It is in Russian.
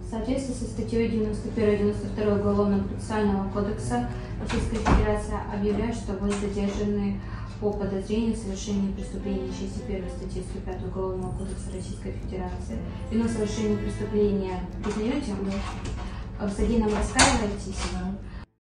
В соответствии со статьей 91-92 Уголовного процессуального кодекса Российской Федерации объявляю, что вы задержаны по подозрению в совершении преступления части 1 статьи 105 Уголовного кодекса Российской Федерации. Вину совершения преступления признаете? В содеянном раскаиваетесь?